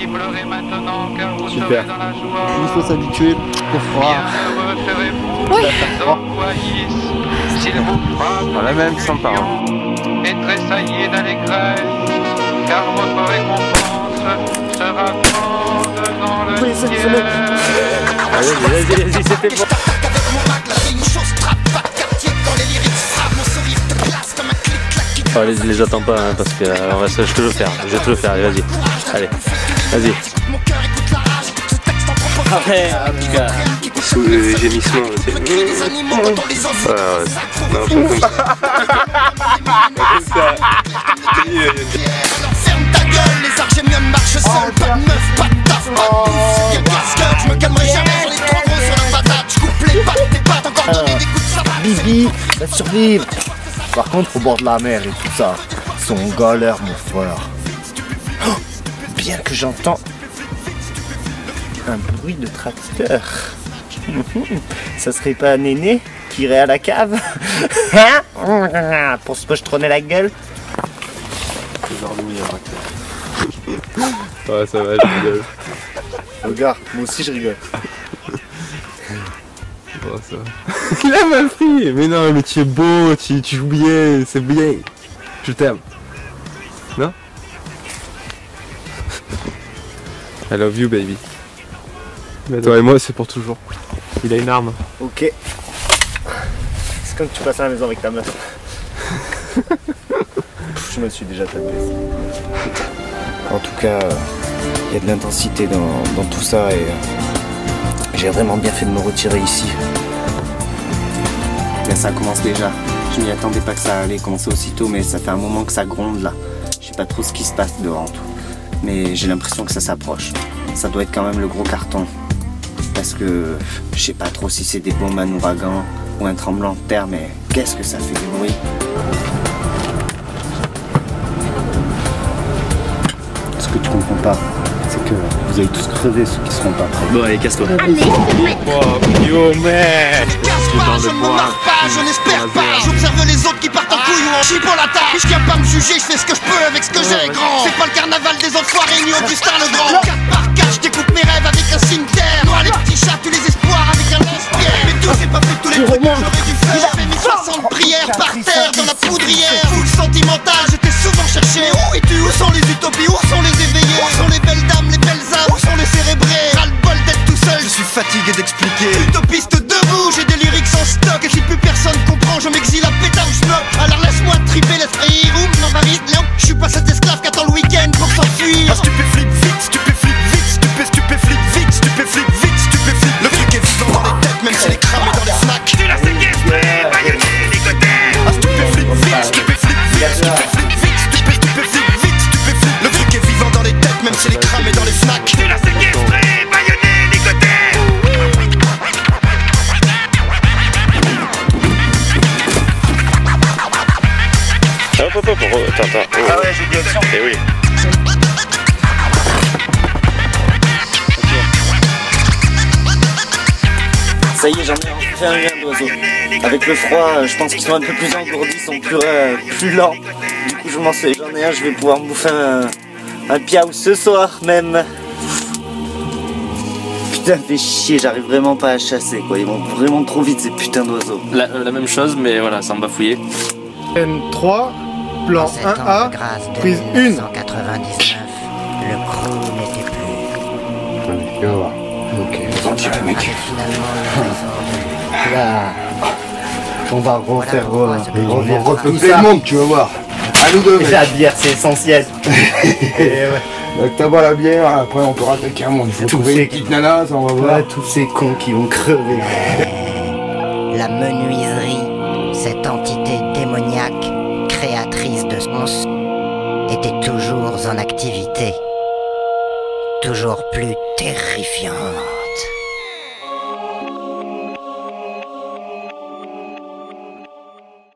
pleurez maintenant car vous Super. serez dans la joie. Il faut s'habituer au froid. Bienheureux serez-vous Oui. dans Waïs, s'il vous frappe Voilà, même sans parole. et tressaillez d'allégresse, car votre récompense sera grande dans le Oui, ciel. Vas-y, c'était bon. Oh, les attends pas hein, parce que je te le faire, je vais te le faire, allez, vas-y. Allez, vas-y. Après, en tout cas, sous les gémissements, c'est... Voilà, ouais. Non, pas comme ça. Pas comme ça. Ferme ta gueule, les argémiums marchent seuls. Pas de meuf, pas de taf, pas de bouffe. Y'a casse-gueule, je me calmerai jamais. J'en ai trop gros sur la patate. Je coupe les pattes, tes pattes, encore donner des coups de savate. Bibi va survivre. Par contre, au bord de la mer et tout ça, son galère, mon frère. Oh, bien que j'entends un bruit de tracteur. Ça serait pas Néné qui irait à la cave? Hein? Pour se pochetronner la gueule? Ouais, ça va, je rigole. Regarde, moi aussi je rigole. Bon, ça va. Il a mal pris. Mais non, mais tu es beau, tu joues bien, c'est bien. Je t'aime. Non? I love you, baby. Mais toi et moi, c'est pour toujours. Il a une arme. Ok. C'est comme tu passes à la maison avec ta meuf. Je me suis déjà tapé. En tout cas, il y a de l'intensité dans tout ça et j'ai vraiment bien fait de me retirer ici. Là, ça commence déjà. Je m'y attendais pas que ça allait commencer aussitôt, mais ça fait un moment que ça gronde là. Je sais pas trop ce qui se passe dehors en tout. Mais j'ai l'impression que ça s'approche. Ça doit être quand même le gros carton. Parce que je sais pas trop si c'est des bombes à ouragan ou un tremblement de terre, mais qu'est-ce que ça fait du bruit. Ce que tu comprends pas, c'est que vous allez tous crever ceux qui seront pas prêts. Bon, allez, casse-toi. Yo, man! Je ne m'embarque pas, je n'espère pas. J'observe les autres qui partent en couille ou en chie pour la tâche. Je viens pas me juger, je fais ce que je peux avec ce que j'ai, grand. C'est pas le carnaval des enfoirés ni Augustin le Grand. 4 par 4, je découpe mes rêves avec un cimetière. Moi les petits chats, tu les espoirs avec un lance-pierre. Mais tout, j'ai pas fait tous les trucs que j'aurais dû faire. J'ai fait mes 60 prières par terre dans la poudrière. Full sentimental, j'étais souvent cherché. Où es-tu? Où sont les utopies? Où sont les éveillés? Où sont les belles dames, les belles âmes? Où sont les cérébrés? Ras-le-bol d'être tout seul, je suis fatigué d'expliquer. Utopiste debout, j'ai des lyrics en stock. Et si plus personne comprend, je m'exile à pétard ou schnock. Alors laisse-moi triper l'esprit, room, non Marie, non. Je suis pas cet esclave qui attend le week-end pour s'enfuir. Stupéflip vite, stupéflip vite, stupéflip vite, stupéflip vite, stupéflip. Le truc est vivant dans les têtes, même s'il est cramé dans les snacks. Tu l'as séquestré, baïonné, ligoté. Stupéflip vite, stupéflip vite, stupéflip vite, stupéflip vite, stupéflip. Le truc est vivant dans les têtes, même s'il est cramé dans les snacks. Tu l'as séquestré, baïonné, ligoté. Attends. Ah ouais, j'ai dit action. Eh oui. Ça y est, j'en ai fait un rien d'oiseau. Avec le froid, je pense qu'ils sont un peu plus engourdis, ils sont plus lents. Du coup, j'en ai un, je vais pouvoir me bouffer un piaou ce soir même. Putain, fait chier, j'arrive vraiment pas à chasser quoi. Ils vont vraiment trop vite ces putains d'oiseaux. La même chose, mais voilà, sans bafouiller. N3, plan En cet an 1A, de grâce de prise 1. 1999, le crew n'était plus. Ok, Avait finalement eu raison de là, on va refaire Voilà pourquoi ce refaire petit tout ça. Monde, tu vas voir. À nous deux. La bière, c'est essentiel. Et ouais. Donc t'as la bière, après on peut rattaquer un monde. Il faut trouver une petite nana, ça on va voir. Ouais, tous ces cons qui vont crever. la menuiserie, cette entité démoniaque, créatrice de monstres, était toujours en activité. Toujours plus terrifiante.